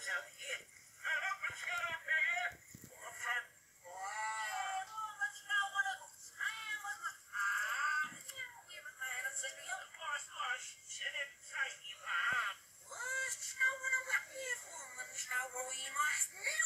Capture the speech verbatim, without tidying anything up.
Wat zou we nou wat meer voor? Wat zou we hier maar